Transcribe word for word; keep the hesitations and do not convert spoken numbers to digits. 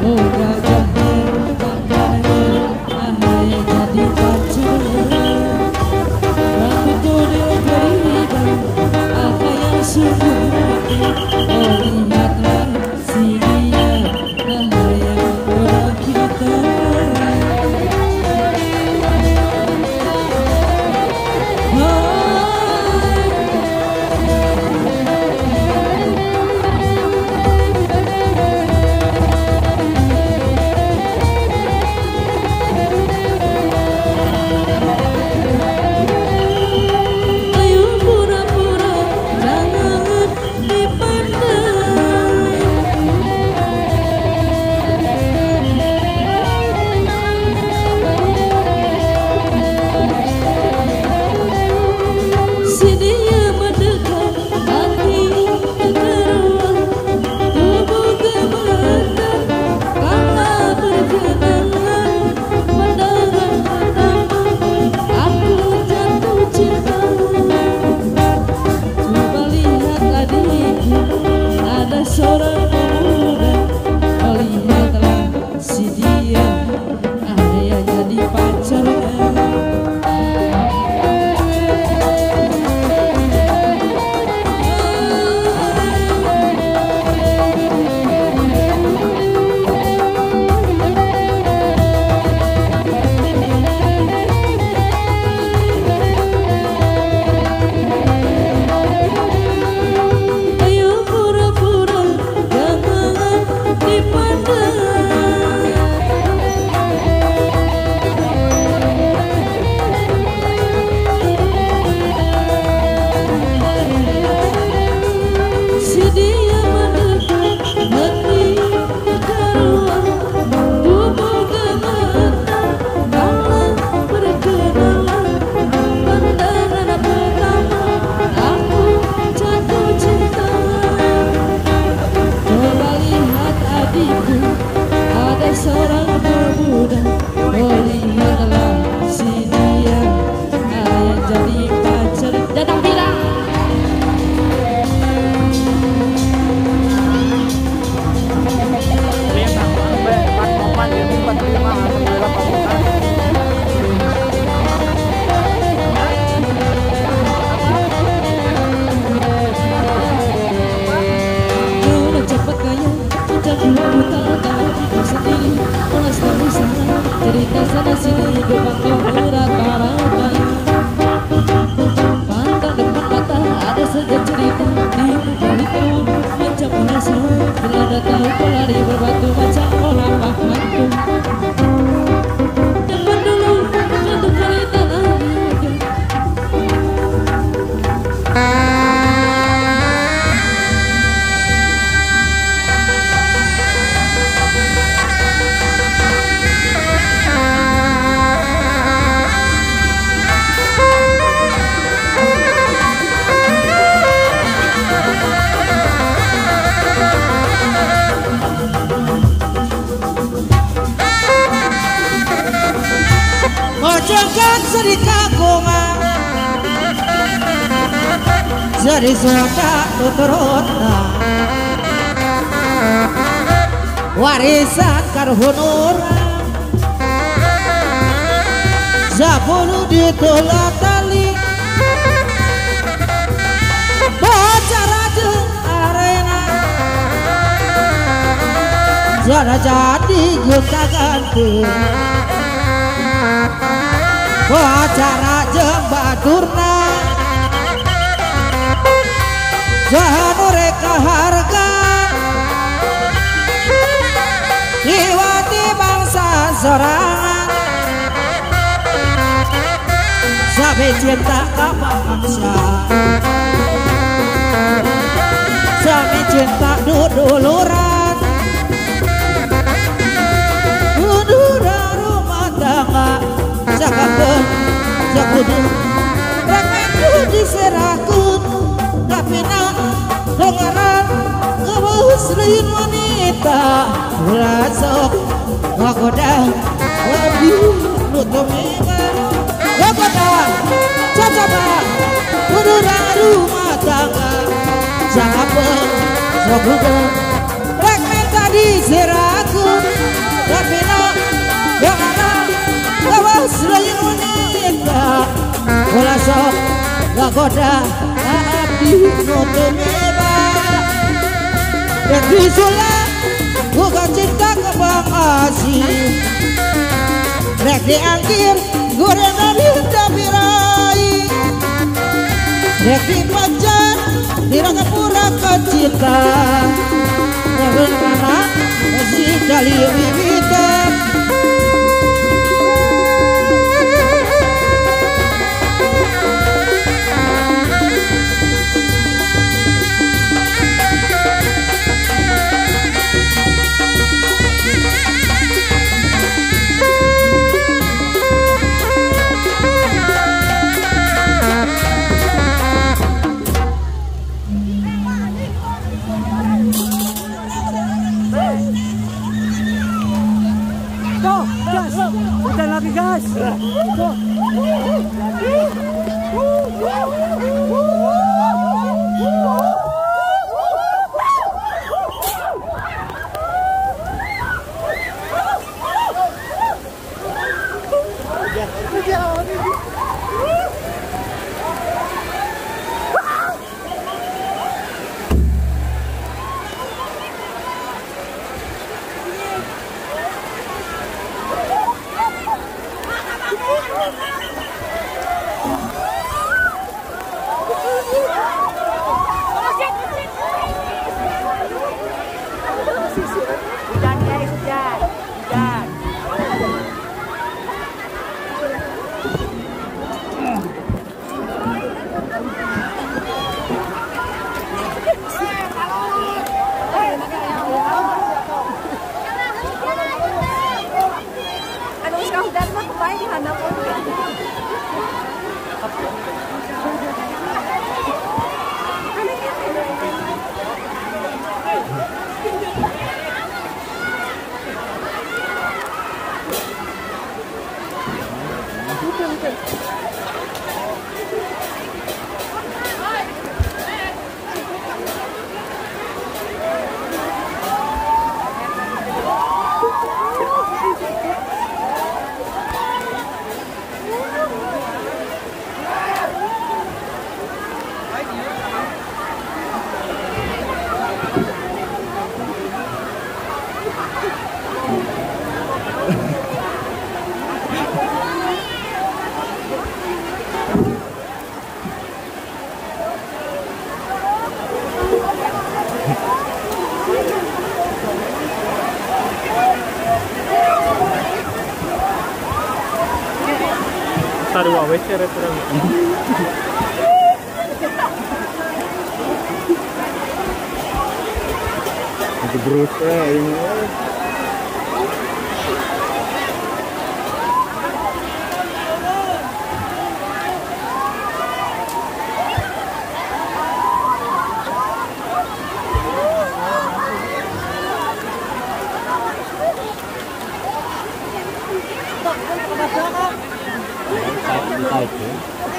Jadi suaka tuturutna warisan karhunura Zabulu ditolak tali Bacara jeung arena Jana jadi juta ganti Bacara jeung baturna Janu reka harga Iwati bangsa sorangan Sabi cinta ka bangsa Sabi cinta duduluran Dudura rumah tangga Sakakeun sakudu Remendu diserakun Kapina dengaran ngebusreun wanita ulah sok ngagoda lebih nutumiba ngagoda cacaba kuduna rumah tangga jangan sok udah rek minta diseraku tapi no yang ada kawas lain wanita bola sok gak goda abdi nutumiba dan disulah bukan cinta kebangasi rek diangkir goreng dari dabirai rek dipacar dirangka pura kecinta nyebun mana si kali wiwitan Hujan lagi gas. Hujan guys, hujan, hujan. Ano sekarang hujan mah kebaik di handap pun. Sarua wes cara terang. Itu berusaha ini. Itu